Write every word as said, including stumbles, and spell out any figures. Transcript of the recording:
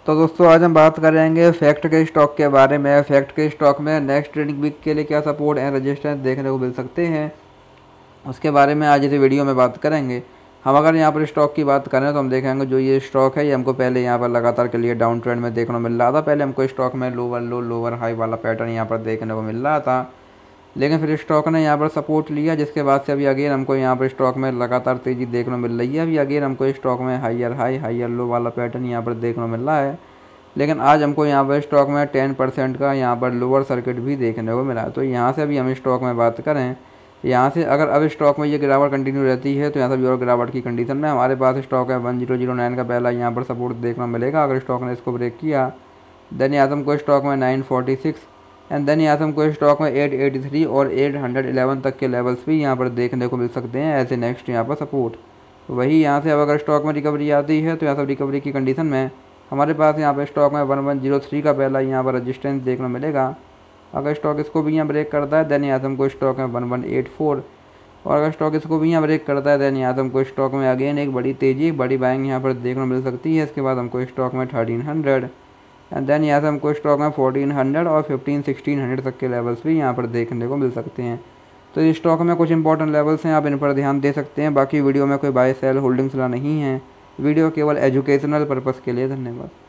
तो दोस्तों आज हम बात करेंगे फैक्ट के स्टॉक के बारे में। फैक्ट के स्टॉक में नेक्स्ट ट्रेडिंग वीक के लिए क्या सपोर्ट एंड रेजिस्टेंस देखने को मिल सकते हैं, उसके बारे में आज इस वीडियो में बात करेंगे। हम अगर यहाँ पर स्टॉक की बात करें तो हम देखेंगे जो ये स्टॉक है ये हमको पहले यहाँ पर लगातार के लिए डाउन ट्रेंड में देखने को मिल रहा था। पहले हमको स्टॉक में लोअर लो लोअर हाई वाला पैटर्न यहाँ पर देखने को मिल रहा था, लेकिन फिर स्टॉक ने यहाँ पर सपोर्ट लिया, जिसके बाद से अभी अगेन हमको यहाँ पर स्टॉक में लगातार तेज़ी देखने को मिल रही है। अभी अगेन हमको स्टॉक में हाइयर हाई हाइयर लो वाला पैटर्न यहाँ पर देखने को मिल रहा है, लेकिन आज हमको यहाँ पर स्टॉक में टेन परसेंट का यहाँ पर लोअर सर्किट भी देखने को मिला। तो यहाँ से अभी हम स्टॉक में बात करें, यहाँ से अगर अब स्टॉक में ये गिरावट कंटिन्यू रहती है तो यहाँ से भी और गिरावट की कंडीशन में हमारे पास स्टॉक है वन जीरो जीरो नाइन का पहला यहाँ पर सपोर्ट देखने को मिलेगा। अगर स्टॉक ने इसको ब्रेक किया देन यहाँ से हमको स्टॉक में nine forty six and then यहाँ से हमको स्टॉक में एट एटी थ्री और एट हंड्रेड इलेवन तक के लेवल्स भी यहाँ पर देखने को मिल सकते हैं ऐसे नेक्स्ट यहाँ पर सपोर्ट। वही यहाँ से अब अगर स्टॉक में रिकवरी आती है तो यहाँ से रिकवरी की कंडीशन में हमारे पास यहाँ पर स्टॉक में वन वन जीरो थ्री का पहला यहाँ पर रजिस्टेंस देखने को मिलेगा। अगर स्टॉक इसको भी यहाँ ब्रेक करता है देन यहाँ से हमको स्टॉक में वन वन एट फोर, और अगर स्टॉक इसको भी यहाँ ब्रेक करता है देन यहाँ से हमको स्टॉक में अगेन एक बड़ी तेज़ी बड़ी बाइंग यहाँ पर देखने को मिल सकती है। इसके बाद हमको स्टॉक में थर्टीन हंड्रेड एंड देन यहाँ से हमको स्टॉक में फोर्टीन हंड्रेड और फिफ्टीन सिक्सटीन हंड्रेड तक के लेवल्स भी यहाँ पर देखने को मिल सकते हैं। तो इस स्टॉक में कुछ इंपॉर्टेंट लेवल्स हैं, आप इन पर ध्यान दे सकते हैं। बाकी वीडियो में कोई बाय सेल होल्डिंग सलाह नहीं है, वीडियो केवल एजुकेशनल पर्पज़ के लिए। धन्यवाद।